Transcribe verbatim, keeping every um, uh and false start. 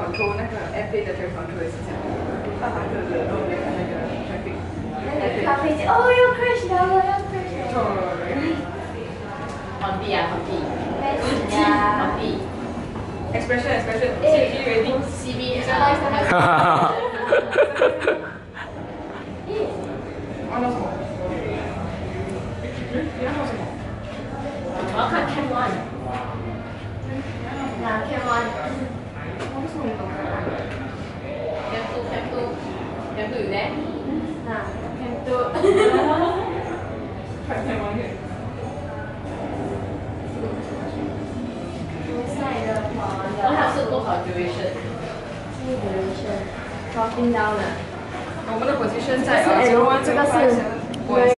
control 那个 airplane 的 traffic control 也是这样，大白色的，然后那个那个 traffic。 咖啡机，哦，要 crash 了，要 crash 了。 对。 皇帝啊，皇帝。 开始呀。 皇帝。 expression expression。C G ready。 C B 哈哈哈哈。 按照什么？你要做什么？ 我要看 Cam One。 哪 Cam One？ 我不是很懂。 Cam Two Cam Two Cam Two อยู่ไหน哪 Cam Two？ 看 Cam One 去。 赛的跑完多的。 少是多少 duration？ duration。dropping down 了。 我们的 position 在呃 zero one 这个是。